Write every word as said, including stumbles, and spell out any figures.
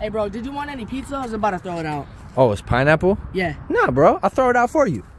Hey, bro, did you want any pizza? I was about to throw it out. Oh, it's pineapple? Yeah. Nah, bro. I'll throw it out for you.